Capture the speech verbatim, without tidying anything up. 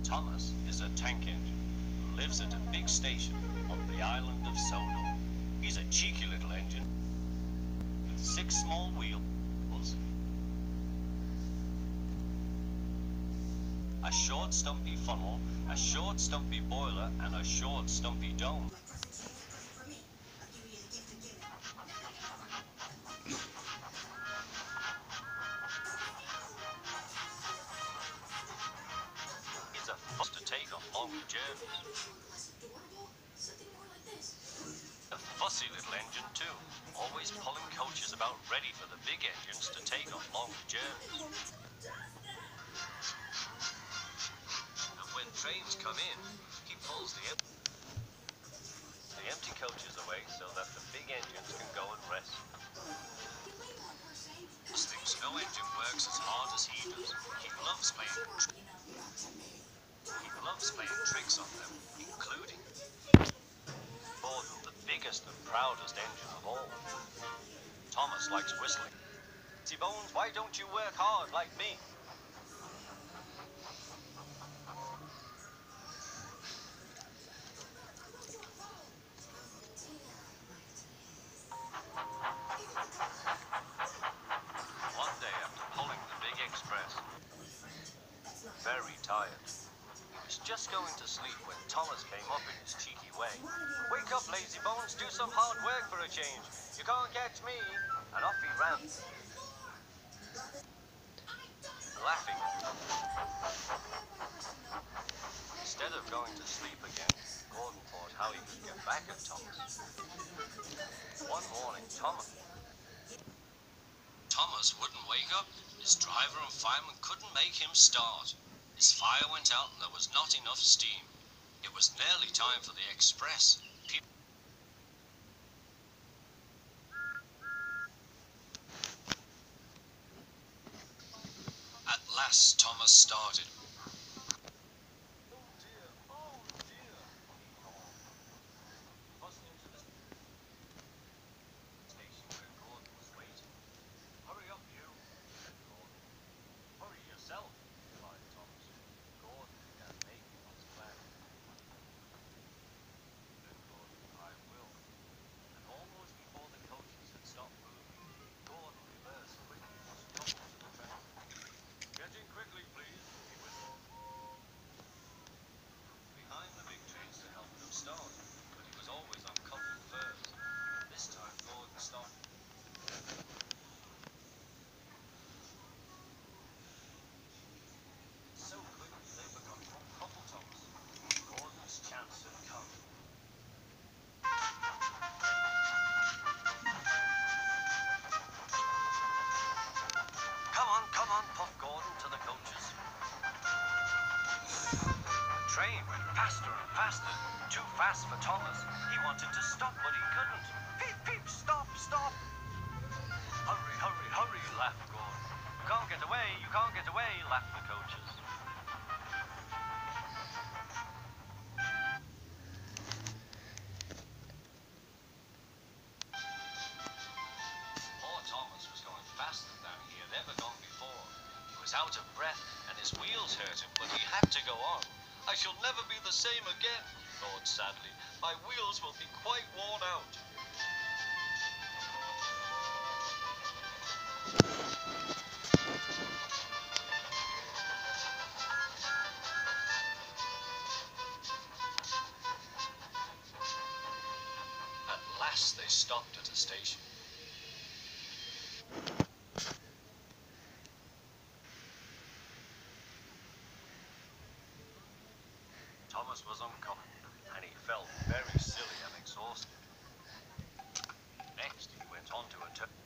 Thomas is a tank engine who lives at a big station on the island of Sodor. He's a cheeky little engine with six small wheels, a short stumpy funnel, a short stumpy boiler, and a short stumpy dome. He's a fuss to take on long journeys. A fussy little engine too, always pulling coaches about ready for the big engines to take on long journeys. And when trains come in, he pulls the, em the empty coaches away so that the big engines can go and rest. He thinks no engine works as hard as he does. He loves playing He loves playing tricks on them, including Gordon, the biggest and proudest engine of all. Thomas likes whistling. "See, Bones, why don't you work hard like me?" One day after pulling the big express, very tired, he was just going to sleep when Thomas came up in his cheeky way. "Wake up, lazy bones, do some hard work for a change. You can't catch me." And off he ran, laughing. Instead of going to sleep again, Gordon thought how he could get back at Thomas. One morning, Thomas Thomas wouldn't wake up. His driver and fireman couldn't make him start. His fire went out and there was not enough steam. It was nearly time for the express. People At last, Thomas started. "Oh dear, oh dear," he called, bustling to the station where Gordon was waiting. "Hurry up, you," said Gordon. "Hurry yourself," replied Thomas. Gordon began making his plan. Said Gordon, "I will." And almost before the coaches had stopped moving, Gordon reversed quickly and was coupled to the track. "Get in quickly, please," he whistled. Behind the big trains to help them start, but he was always uncoupled first. This time Gordon stopped. So quickly they forgot to uncouple Thomas. Gordon's chance had come. "Come on, come on," puffed Gordon to the coaches. The train went faster and faster. Too fast for Thomas. He wanted to stop, but he couldn't. "Peep, peep, stop, stop." "Hurry, hurry, hurry," laughed Gordon. "You can't get away, you can't get away," laughed the coaches. Poor Thomas was going faster than he had ever gone before. He was out of breath and his wheels hurt him, but he had to go on. "I shall never be the same again," he thought sadly. "My wheels will be quite worn out." At last they stopped at a station. Thomas was uncoupled, and he felt very silly and exhausted. Next, he went on to a turn.